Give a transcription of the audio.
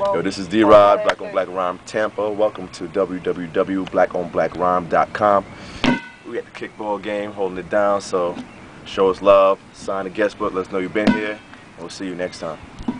Yo, this is D-Rod, Black on Black Rhyme Tampa. Welcome to www.blackonblackrhyme.com. We at the kickball game, holding it down, so show us love, sign the guest book, let us know you've been here, and we'll see you next time.